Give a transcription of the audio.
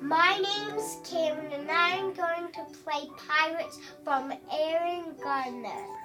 My name's Cameron and I'm going to play Pirates from Aaron Garner.